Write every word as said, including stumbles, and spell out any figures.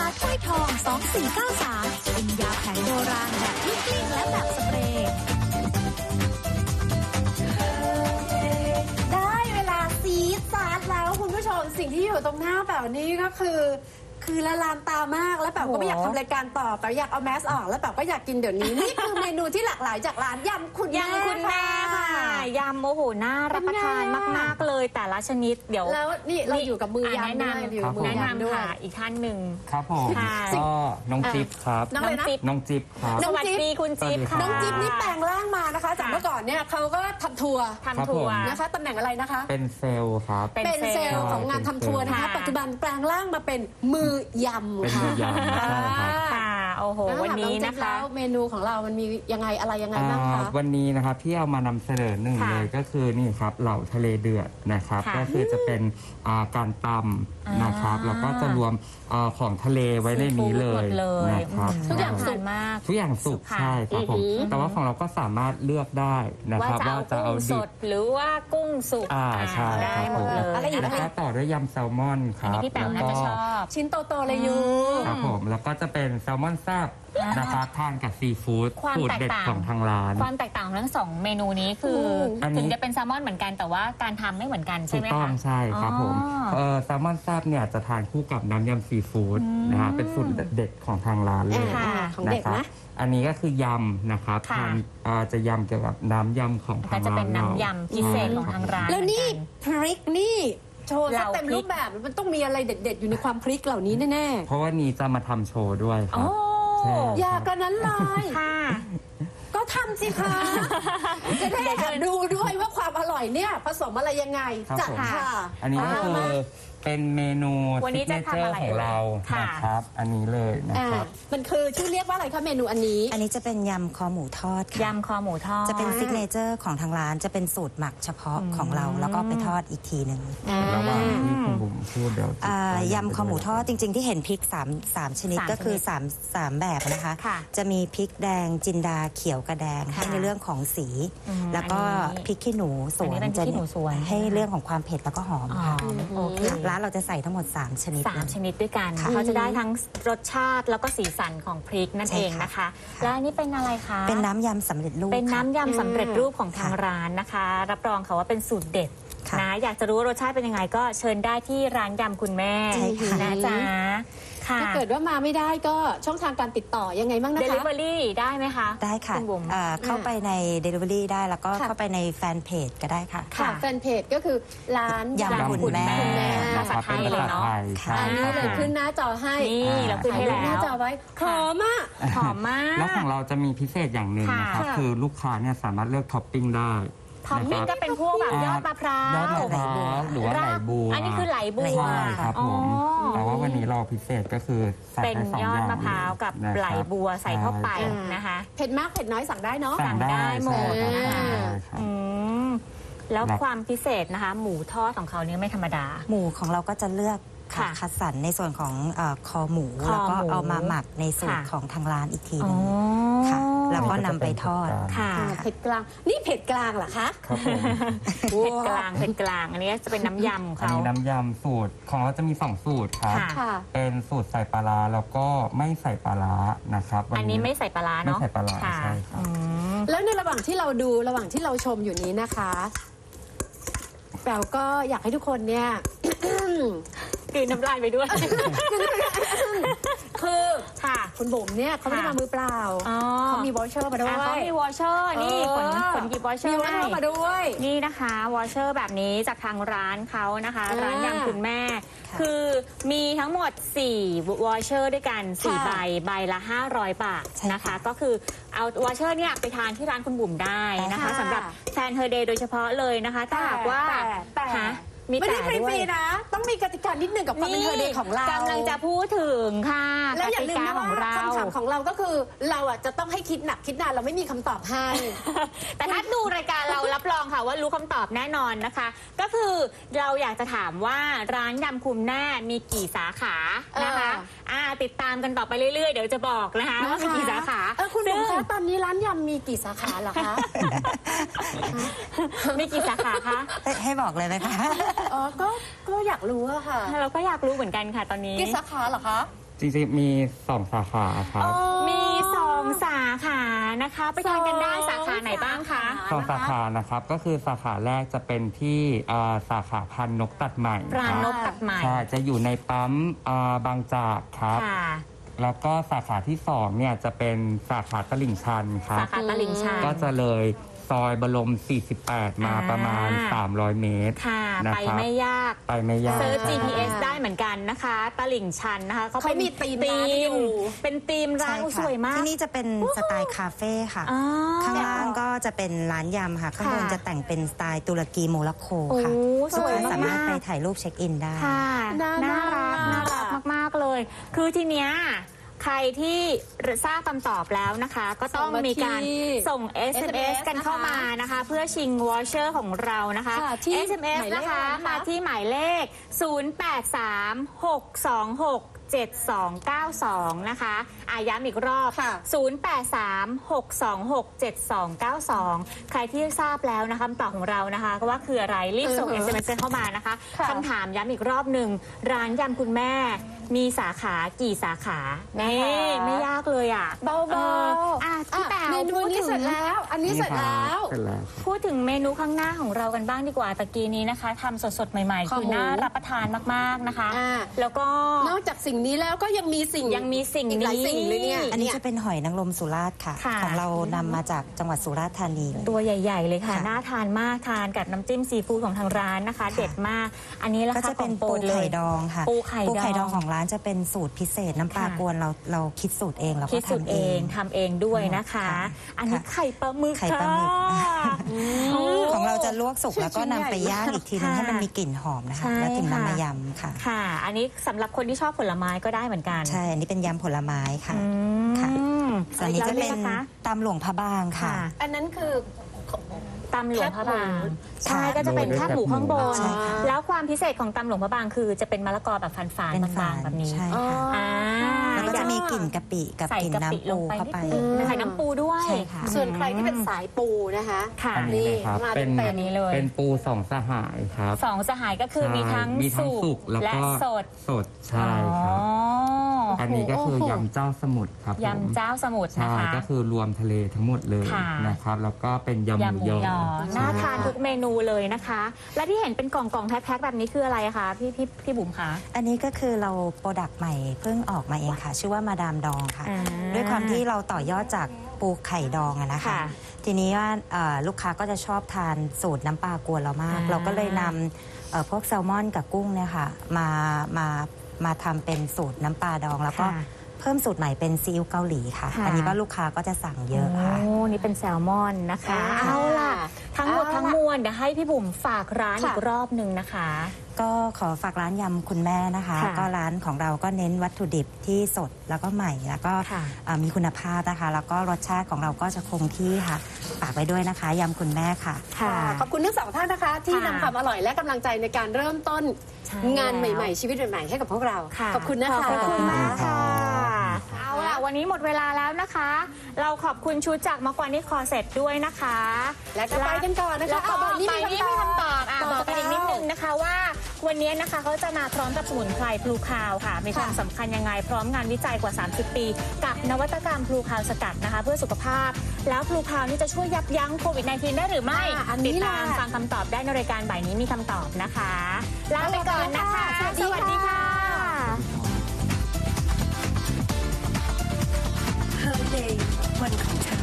กล้วยทองสองสี่เก้าสามเป็นยาแผนโบราณแบบลูกกลิ้งและแบบสเปรย์ได้เวลาซีดซาดแล้วคุณผู้ชมสิ่งที่อยู่ตรงหน้าแบบนี้ก็คือคือละลานตามากแล้วแบบก็ไม่อยากทำรายการต่อแต่อยากเอาแมสออกแล้วแบบก็อยากกินเดี๋ยวนี้นี่คือเมนูที่หลากหลายจากร้านยำคุณแม่ยำคุณแม่ค่ะยำโอ้โหน่ารับประทานมากๆเลยแต่ละชนิดเดี๋ยวแล้วนี่เราอยู่กับมือยำด้วยอยู่กับมือแนะยำนำด้วยค่ะอีกท่านหนึ่งครับผมค่ะก็น้องจิ๊บครับน้องอะไรนะน้องจิ๊บครับสวัสดีคุณจิ๊บค่ะน้องจิ๊บนี่แปลงร่างมานะคะจากเมื่อก่อนเนี่ยเขาก็ทำทัวร์ทำทัวร์นะคะตำแหน่งอะไรนะคะเป็นเซลล์ครับเป็นเป็นเซลล์ของงานทำทัวร์นะคะค่ะปัจจุบันแปลงร่างมาเป็นมือยำเป็นค่ะมือยำใช่ครับค่ะโอ้โหวันนี้นะคะแล้วเมนูของเรามันมียังไงอะไรยังไงบ้างคะอ่าวันนี้นะครับที่เอามานำเสนอหนึ่งค่ะเลยก็คือนี่ครับเหล่าทะเลเดือดนะครับค่ะก็คือจะเป็นอ่าการตำนะครับอ่าแล้วก็จะรวมอาของทะเลไว้ในนี้เลหมยดเลยนะครับทุกอย่างสุกมากทุกอย่างสุกค่ะใช่ครับผมอือหือแต่ว่าของเราก็สามารถเลือกได้นะว่าครับจะว่าเอาจะเอากุ้งสดิบดหรือว่ากุ้งสุกอ่าใช่ได้ครับหมผมดเลยอะไรอีกแล้วคะก็ต่อด้วยยำแซลมอนคอันรันี้บพี่แป๋วน่าจะชอบชิ้นโตๆเลยยูครับผมแล้วก็จะเป็นแซลมอนแซ่บอ่านนะครับทานกับซีฟู้ดความสูตรแตกเด็ดต่างของทางร้านความแตกต่างของทั้งสองเมนูนี้คือออันนี้ถึงจะเป็นแซลมอนเหมือนกันแต่ว่าการทำไม่เหมือนกันใช่ถูไหกมต้องคะใช่ครับผมอ๋อเออแซลมอนแซ่บเนี่ยจะทานคู่กับน้ำยำซีฟู้ดนะฮะเป็นสูตรเด็ดของทางร้านเลยค่ะของเด็กครับนะอันนี้ก็คือยำนะครับค่ะทานเอ่อจะยำเกี่ยวกับน้ำยำของก็ทางจะร้านเป็นน้ำยำพิเศษของทางร้านแล้วนี่เหมือกัพริกนี่โชว์ซะเราเต็มพริกรูปแบบมันต้องมีอะไรเด็ด ๆ อยู่ในความพริกเหล่านี้แน่เพราะว่านี้จะมาทำโชว์ด้วยคโอ้รับใช่ๆ อย่ากันนั้นเลยค่ะก็ทำสิคะจะได้แอบดูด้วยว่าความอร่อยเนี่ยผสมอะไรยังไงครับจัดผมค่ะอันนี้ก็คือมาเป็นเมนูวันนี้ซิกจะเนเจอทำอะร์ไรของเราค่ะนะครับ อันนี้เลยนะอ่าครับมันคือชื่อเรียกว่าอะไรคะเมนูอันนี้อันนี้จะเป็นยำคอหมูทอดค่ะยำคอหมูทอดจะเป็นซิกเนเจอร์ของทางร้านจะเป็นสูตรหมักเฉพาะของเราแล้วก็ไปทอดอีกทีหนึ่งระหว่างที่คุณบุ๋มพูดเดี๋ยวอ่ายำคอหมูทอดจริง ๆ ที่เห็นพริก3 3ชนิดสามก็คือชนิดสาม สามแบบนะคะค่ะจะมีพริกแดงจินดาเขียวกระแดงค่ะให้ในเรื่องของสีอืมแล้วก็อันนี้พริกขี้หนูสวนอันนี้เป็นพริกขี้หนูสวนให้เรื่องของความเผ็ดแล้วก็หอมอ๋อค่ะโอเคร้านเราจะใส่ทั้งหมดสามชนิดสามชนิดด้วยกันค่ะเขาจะได้ทั้งรสชาติแล้วก็สีสันของพริกนั่นใช่เองค่ะนะคะ และอันนี้เป็นอะไรคะเป็นน้ำยำสำเร็จรูปเป็นค่ะน้ำยำสำเร็จรูปของทางค่ะร้านนะคะ รับรองค่ะว่าเป็นสูตรเด็ดค่ะนะอยากจะรู้ว่ารสชาติเป็นยังไงก็เชิญได้ที่ร้านยำคุณแม่ใช่ค่ะนะจ๊ะค่ะถ้าเกิดว่ามาไม่ได้ก็ช่องทางการติดต่อยังไงบ้างนะเดลิคะเวอรี่ได้ไหมคะได้ค่ะคุณบุ๋มเอ่อเข้าไปใน Delivery ได้แล้วก็ค่ะเข้าไปในแฟนเพจก็ได้ค่ะค่ะแฟนเพจก็คือร้านยำคุณแม่ภาษาไทยเลยเนาะใช่อันนี้ครับเลยผมขึ้นหน้าจอให้นี่เราขึ้นให้ถ่ายรูปหน้าแล้วจอไว้หอมอ่ะหอมมากแล้วของเราจะมีพิเศษอย่างหนึ่งนะครับค่ะคือลูกค้าเนี่ยสามารถเลือกท็อปปิ้งได้ท็อปปิ้งก็เป็นพวกแบบยอดมะพร้าวยอดมะพร้าวหรือว่าไหลบัวอันนี้คือไหลบัวใช่ครับผมอ๋อแต่ว่าวันนี้เราพิเศษก็คือใส่เป็นไปสองยออดย่างมะพร้าวกับนะครับไหลบัวใส่เข้าไปใช่นะคะเผ็ดมากเผ็ดน้อยสั่งได้เนาะสั่งได้ได้หมดใช่นะคะครับอืมแล้วครับความพิเศษนะคะ หมูทอดของเขาเนี่ยไม่ธรรมดาหมูของเราก็จะเลือกค่ะค่ะคัดสรรในส่วนของเออคอหมูคอหมูแล้วก็เอามาหมักในสูตรค่ะของทางร้านอีกทีหอ๋นึองค่ะ แล้วก็นำไปทอดค่ะอ่าเผ็ดกลางนี่เผ็ดกลางเหรอคะครับผมเผ็ดกลางเผ็ดกลาง อันนี้จะเป็นน้ำยำของอันเขานี้น้ำยำสูตรของเราจะมีสองสูตรครับค่ะค่ะเป็นสูตรใส่ปลาร้าแล้วก็ไม่ใส่ปลาร้านะครับวัอันนี้ไม่ใส่ปลาร้าเนาะไม่ใส่ปลาร้าค่ะใช่ครับอืมแล้วในระหว่างที่เราดูระหว่างที่เราชมอยู่นี้นะคะแปลก็อยากให้ทุกคนเนี่ยกลืนน้ำลายไปด้วยคือค่ะคุณบุ๋มเนี่ยเขาไม่ได้ค่ะมามือเปล่าอ๋อเขามีวอชเชอร์มาด้วยอ่ะเขามีวอชเชอร์นี่ขนขนหยิบวอชเชอมีร์วอชเชอร์มาด้วยนี่นะคะวอชเชอร์แบบนี้จากทางร้านเขานะคะอ่าร้านยำคุณแม่ค่ะคือมีทั้งหมดสี่วอชเชอร์ด้วยกันสี่ค่ะใบใบละห้าร้อยบาทนะคะ ก็คือเอาวอชเชอร์เนี่ยไปทานที่ร้านคุณบุ๋มได้นะคะค่ะสำหรับแฟนเฮอร์เดย์โดยเฉพาะเลยนะคะถ้าหากว่าแต่แต่ฮะมีไม่ได้แต่ฟด้วยรีๆนะ ต้องมีกติกานิดนึงกับความเป็นเธอเดย์ของเรากำลังจะพูดถึงค่ะแล้วอย่าลืมกตินะกขว่าองเราคำถามของเราก็คือเราอ่ะจะต้องให้คิดหนักคิดนานเราไม่มีคำตอบให้แต่ถ้าดูรายการเรารับรองค่ะว่ารู้คำตอบแน่นอนนะคะ ก็คือเราอยากจะถามว่าร้านยำคุณแม่มีกี่สาขานะคะเอออ่าติดตามกันต่อไปเรื่อยๆ เดี๋ยวจะบอกนะคะว่ามีกี่สาขาเออคุณบุ๋มซึ่งคะตอนนี้ร้านยำมีกี่สาขาเหรอคะมีกี่สาขาคะให้ให้บอกเลยไหมคะอ๋อก็ก็อยากรู้อะค่ะเราก็อยากรู้เหมือนกันค่ะตอนนี้กี่สาขาเหรอคะจริงๆมีสองสาขาครับมีสองสาขานะคะ ไปทานกันได้สาขาไหนบ้างคะสองสาขานะครับก็คือสาขาแรกจะเป็นที่อ่าสาขาพันนกตัดใหม่ปรานคนรับกตัดใหม่ใช่จะอยู่ในปั๊มอ่าบางจากครับค่ะแล้วก็สาขาที่สองเนี่ยจะเป็นสาขาตลิ่งชันครัสาบขาตลิ่งชันก็จะเลยซอยบรม สี่สิบแปด มาอ่าประมาณ สามร้อย เมตรค่ะนะไปครับไม่ยากไปไม่ยากเซิร์ชครับจี พี เอส ได้เหมือนกันนะคะตลิ่งชันนะคะเขามีธีมธีร้านให้มดูเป็นธีมร้านใช่ค่ะสวยมากที่นี่จะเป็นสไตล์คาเฟ่ค่ะอ๋อข้างล่างก็จะเป็นร้านยำค่ะ ข้างบนค่ะจะแต่งเป็นสไตล์ตุรกีโมร็อกโกโอ้ค่ะสลูกวยค้าสามารถมากไปถ่ายรูปเช็คอินได้ค่ะน่าน่ารักน่าน่ารัรักกมากๆเลย คือทีเนี้ยใครที่ทราบคำตอบแล้วนะคะ ก็ต้องมีการส่ง เอส เอ็ม เอส กันเข้ามานะคะ เพื่อชิงวอเชอร์ของเรานะคะค่ะที่เอส เอ็ม เอสหมายเลขนะคะอะไรนะคะมาที่หมายเลข ศูนย์ แปด สาม หก สอง หก เจ็ด สอง เก้า สอง นะคะอาย้ำอีกรอบค่ะศูนย์ แปด สาม หก สอง หก เจ็ด สอง เก้า สอง ใครที่ทราบแล้วนะคะคำตอบของเรานะคะก็ว่าคืออะไรรีบส่งอืเออสฮึเอ็ม เอส เข้ามานะคะค่ะคำถามย้ำอีกรอบหนึ่งร้านยำคุณแม่มีสาขากี่สาขานี่ไม่ยากเลยอ่ะเบาเออๆอ่ะพี่แป๋วเมนูพูดนี้ถึเสร็จงแล้ว อันนี้เสร็จแล้วเสร็จแล้วครับพูดถึงเมนูข้างหน้าของเรากันบ้างดีกว่าตะกี้นี้นะคะทำสดๆ ใหม่ๆข้อคือหมูน่ารับประทานมากๆนะคะอ่าแล้วก็นอกจากสิ่งนี้แล้วก็ยังมีสิ่งยังมีสิ่งอีกหลายนี้สิ่งเลยเนี่ยอันนี้จะเป็นหอยนางรมสุราษฎร์ค่ะค่ะของเรานำมาจากจังหวัดสุราษฎร์ธานีเลยตัวใหญ่ ๆ เลยค่ะค่ะน่าทานมากทานกับน้ำจิ้มซีฟู้ดของทางร้านนะคะ เด็ดมาก อันนี้ราก็คาจะเป็นของโปรปูดเลไข่ยดองค่ะปูไข่ดองดองของร้านจะเป็นสูตรพิเศษน้ำปลาค่ะกวนเราเราคิดสูตรเองแล้วคิก็ดสูตรทำเอเอง งทำเองด้วยนะคะค่ะอันนี้ค่ะไข่ปลาหมึกไข่ปลาหมึกค่ะของเราจะลวกสุกแล้วก็นำไปย่างอีกทีนึงค่ะให้มันมีกลิ่นหอมนะคะใช่แล้วถึงค่ะนำมายำค่ะค่ะ อันนี้สำหรับคนที่ชอบผลไม้ก็ได้เหมือนกันใช่ อันนี้เป็นยำผลไม้ค่ะอืมค่ะ ส่วนนี้จะเป็นแล้วนะคะตำหลวงพระบางค่ะค่ะอันนั้นคือตำหลวงพระบางแคบหมูใช่ก็จะเป็นแคบหมูข้างบนใช่ค่ะแล้วความพิเศษของตำหลวงพระบางคือจะเป็นมะละกอแบบฝานเป็นๆฝาบางนๆแบบนี้ใช่อ๋อค่ะอ่าแล้วก็จะมีกลิ่นกะปิกับใส่กลิ่นกะปิน้ำลปูงไปเข้านิดไปนึงใส่น้ำปูด้วยใช่ค่ะส่วนใครที่เป็นสายปูนะคะค่ะอันนี้เลยครับนี่มาเป็นเต็มอันนี้เลยเป็นปูสองสหายครับสองสหายก็คือมีทั้งใช่มีทั้งสุสุกกแล้วและก็สดสดใช่ครับอ๋ออันนี้ก็คือโอ้โหยำเจ้าสมุทรครับผมยำเจ้าสมุทรนะใช่คะก็คือรวมทะเลทั้งหมดเลยค่ะนะครับ แล้วก็เป็นยำหยำหมูมูยยออน่าทานทุกเมนูเลยนะคะ และที่เห็นเป็นกล่องๆแพ็คๆแบบนี้คืออะไรอะคะพี่พี่พี่บุ๋มคะอันนี้ก็คือเราโปรดักต์ใหม่เพิ่งออกมาเองค่ะ ชื่อว่ามาดามดองค่ะอ่าด้วยความที่เราต่อยอดจากปูไข่ดองอะนะคะค่ะทีนี้ว่าเอ่อลูกค้าก็จะชอบทานสูตรน้ำปลากวนเรามากอ่าเราก็เลยนำเอ่อพวกแซลมอนกับกุ้งเนี่ยค่ะมามามาทำเป็นสูตรน้ำปลาดอง แล้วก็ค่ะเพิ่มสูตรใหม่เป็นซีอิ๊วเกาหลีค่ะค่ะอันนี้ก็ลูกค้าก็จะสั่งเยอะค่ะโอ้นี่เป็นแซลมอนนะคะอ่าเอาล่ะ ทั้งหมดเอาล่ะทั้งมวลเดี๋ยวให้พี่บุ๋มฝากร้านค่ะอีกรอบหนึ่งนะคะก็ขอฝากร้านยำคุณแม่นะคะค่ะก็ร้านของเราก็เน้นวัตถุดิบที่สดแล้วก็ใหม่แล้วก็ค่ะเอ่อมีคุณภาพนะคะ แล้วก็รสชาติของเราก็จะคงที่ค่ะฝากไว้ด้วยนะคะยำคุณแม่ค่ะค่ะขอบคุณทั้งสองท่านนะคะ ที่ค่ะนำความอร่อยและกำลังใจในการเริ่มต้นใช่งานแล้วใหม่ๆ ชีวิตใหม่ๆให้กับพวกเราค่ะขอบคุณนะคะขอบคุณมากค่ะครับเอาล่ะ วันนี้หมดเวลาแล้วนะคะ เราขอบคุณชุดจากมากวานิคอเซ็ตด้วยนะคะและก็ไปกันก่อนนะคะแล้วก็เอาบอกนี่ไปนี่มีคำตอบอ่ะบบ ออก กกันอีกนิดนึงนะคะว่า วันนี้นะคะเขาจะมาพร้อมกับสมุนไพรพลูคาวค่ะ มีความสำคัญยังไง พร้อมงานวิจัยกว่า สามสิบ ปี กับนวัตกรรมพลูคาวสกัดนะคะ เพื่อสุขภาพ แล้วพลูคาวนี่จะช่วยยับยั้งโควิด สิบเก้า ได้หรือไม่อ่ะอันนี้ติดตามแหละฟังคำตอบได้ในรายการบ่ายนี้มีคำตอบนะคะลาไปก่อนนะคะสวัสดีค่ะสวัสดีค่ะ Her Day วันของเธอ